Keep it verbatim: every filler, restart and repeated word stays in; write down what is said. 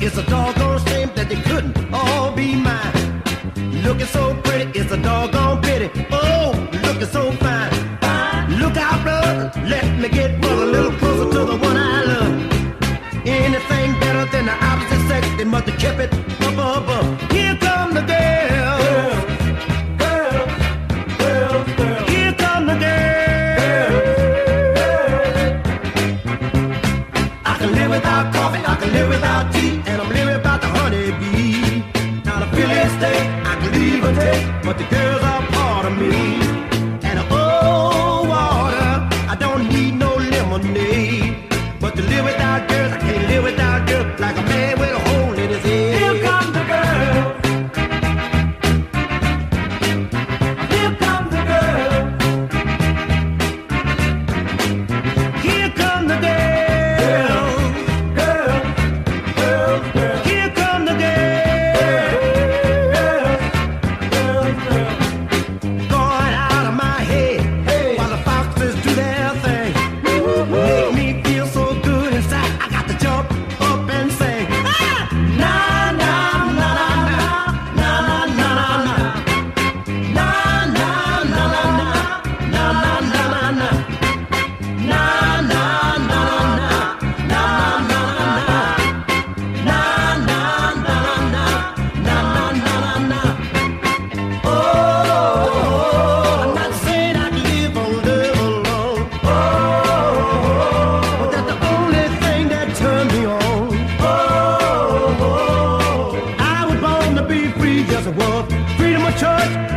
It's a doggone shame that they couldn't all be mine. Looking so pretty, it's a doggone pity. Oh, looking so fine. Look out, brother, let me get one a little closer to the one I love. Anything better than the opposite sex, they must have kept it up above. Here come the girls, girls, girls, girls. Here come the girls. I can live without coffee, I can live without tea, and I'm living without the honeybee. Now the Philly steak, I can leave or take, but the girls are part of me. And oh, water, I don't need no lemonade. But to live without girls, I can't live without girls. Like a man with a hole in his head. Here comes the girl. Here comes the girl. Here come the girl. Girl, girl, girl. Here come the girl. Girl, girl, girl. Going out of my head, hey, while the foxes do their thing. Make me feel so good inside. I got to jump up and sing. Ah! Na na na na na na na na na na na na na na na na na na na na. Oh, I'm not saying I can live on, live alone. Oh, but that's the only thing that turned me on. Oh, I was born to be free, yes I was. Freedom of choice,